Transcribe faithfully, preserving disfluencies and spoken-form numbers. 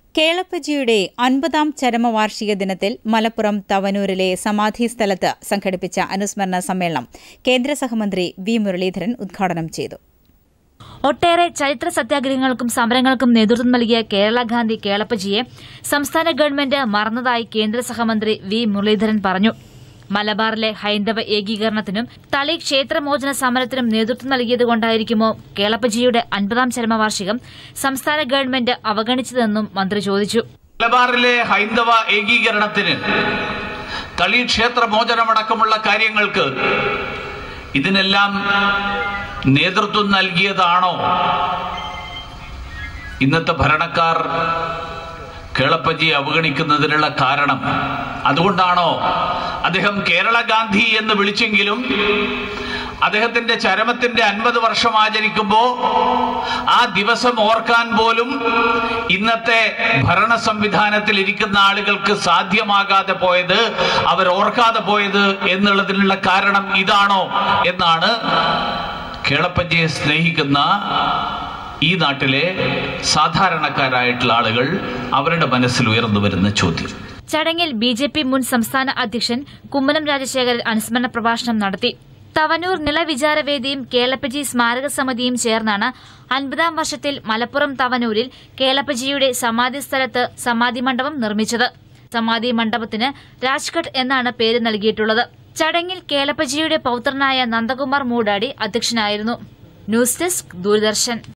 കേളപ്പജിയുടെ അൻപതാം ചരമവാർഷിക ദിനത്തിൽ മലപ്പുറം തവനൂരിലെ സമാധി സ്ഥലത്ത് സംഘടിപ്പിച്ച അനുസ്മരണ സമ്മേളനം കേന്ദ്ര സഹമന്ത്രി വി മുരളീധരൻ ഉദ്ഘാടനം ചെയ്തു. ഒട്ടേറെ ചരിത്ര സത്യാഗ്രഹങ്ങൾക്കും സമരങ്ങൾക്കും നേതൃത്വം നൽകിയ കേരള ഗാന്ധി കേളപ്പജിയെ സംസ്ഥാന ഗവൺമെന്റ് മറന്നതായി കേന്ദ്ര സഹമന്ത്രി വി മുരളീധരൻ പറഞ്ഞു. മലബാറിലെ ഹൈന്ദവ ഏകീകരണത്തിനും തളി ക്ഷേത്രമോചന സമരത്തിനും നേതൃത്വം നൽകിയതുകൊണ്ടായിരിക്കുമോ കേളപ്പജിയുടെ അൻപതാം ചരമവാർഷികം സംസ്ഥാന ഗവൺമെന്റ് അവഗണിച്ചതെന്നും മന്ത്രി ചോദിച്ചു. മലബാറിലെ ഹൈന്ദവ ഏകീകരണത്തിന് തളി ക്ഷേത്രമോചനമടക്കമുള്ള കാര്യങ്ങൾക്ക് ഇതിനെല്ലാം നേതൃത്വം നൽകിയതാണോ ഇന്നത്തെ ഭരണക്കാർ കേളപ്പജിയെ അവഗണിക്കുന്നതിനുള്ള കാരണം? അതുകൊണ്ടാണോ അദ്ദേഹം കേരള ഗാന്ധി എന്ന് വിളിച്ചെങ്കിലും അദ്ദേഹത്തിന്റെ ചരമത്തിന്റെ അൻപത് വർഷം ആചരിക്കുമ്പോൾ ആ ദിവസം ഓർക്കാൻ പോലും ഇന്നത്തെ ഭരണ സംവിധാനത്തിൽ ഇരിക്കുന്ന ആളുകൾക്ക് സാധ്യമാകാതെ പോയത്, അവർ ഓർക്കാതെ പോയത് എന്നുള്ളതിനുള്ള കാരണം ഇതാണോ എന്നാണ് കേളപ്പജിയെ സ്നേഹിക്കുന്ന ഈ നാട്ടിലെ സാധാരണക്കാരായിട്ടുള്ള ആളുകൾ അവരുടെ മനസ്സിൽ ഉയർന്നു വരുന്ന ചോദ്യം. ചടങ്ങിൽ ബി ജെ പി മുൻ സംസ്ഥാന അധ്യക്ഷൻ കുമ്മനം രാജശേഖരൻ അനുസ്മരണ പ്രഭാഷണം നടത്തി. തവനൂർ നിളവിചാരവേദിയും കേളപ്പജി സ്മാരക സമിതിയും ചേർന്നാണ് അൻപതാം വർഷത്തിൽ മലപ്പുറം തവനൂരിൽ കേളപ്പജിയുടെ സമാധി സ്ഥലത്ത് സമാധി മണ്ഡപം നിർമ്മിച്ചത്. സമാധി മണ്ഡപത്തിന് രാജ്ഘട്ട് എന്നാണ് പേര് നൽകിയിട്ടുള്ളത്. ചടങ്ങിൽ കേളപ്പജിയുടെ പൌത്രനായ നന്ദകുമാർ മൂടാടി അധ്യക്ഷനായിരുന്നു. News desk, Doordarshan.